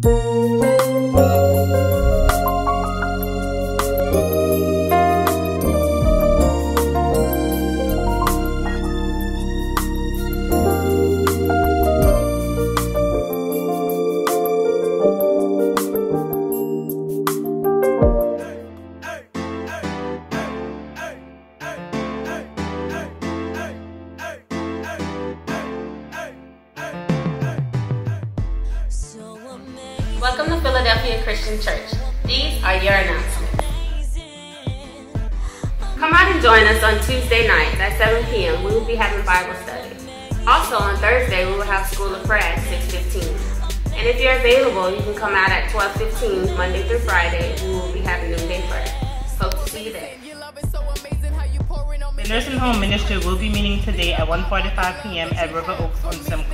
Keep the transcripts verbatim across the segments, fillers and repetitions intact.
Welcome to Philadelphia Christian Church. These are your announcements. Come out and join us on Tuesday nights at seven p m We will be having Bible study. Also on Thursday, we will have School of Prayer at six fifteen. And if you're available, you can come out at twelve fifteen Monday through Friday. We will be having noonday prayer. Hope to see you there. The Nursing Home Ministry will be meeting today at one forty-five p m at River Oaks on Simcoe.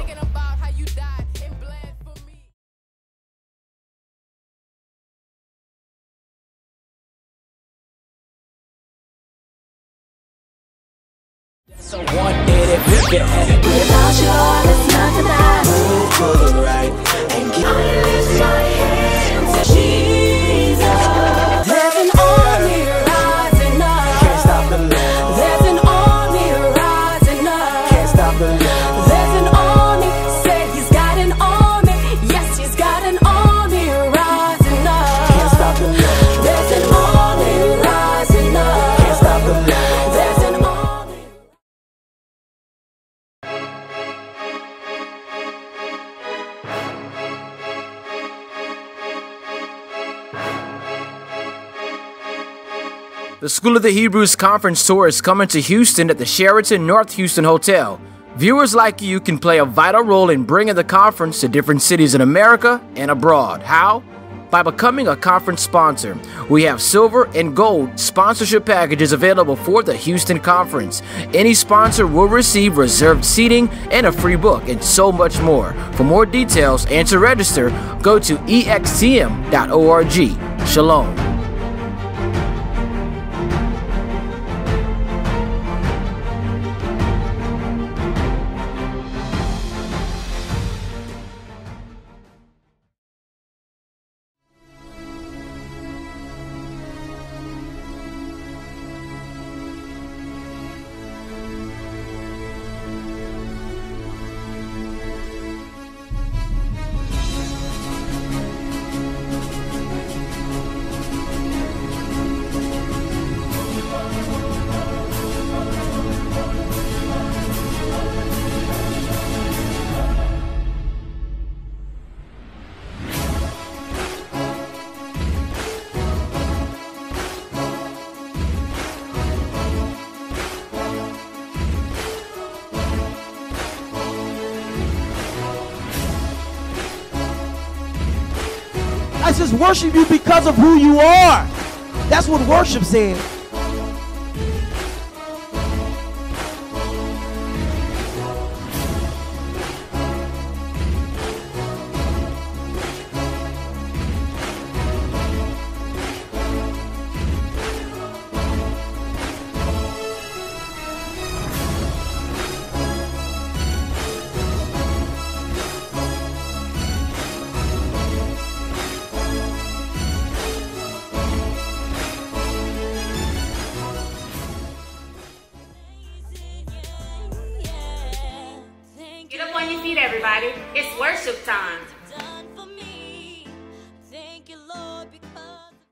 So one it if you had without you all it's nothing I move to the right and give I lift my hands to Jesus. There's an army rising up. Can't stop the love. There's an army rising up. Can't stop the love. There's an army, said he's got an army. Yes, he's got an army rising up. Can't stop the love. There's an army rising up. Can't stop the love. There's an army. The School of the Hebrews Conference Tour is coming to Houston at the Sheraton North Houston Hotel. Viewers like you can play a vital role in bringing the conference to different cities in America and abroad. How? By becoming a conference sponsor. We have silver and gold sponsorship packages available for the Houston Conference. Any sponsor will receive reserved seating and a free book and so much more. For more details and to register, go to E X T M dot org. Shalom. I just worship you because of who you are. That's what worship says. Get up on your feet, everybody. It's worship time. Done for me. Thank you, Lord, because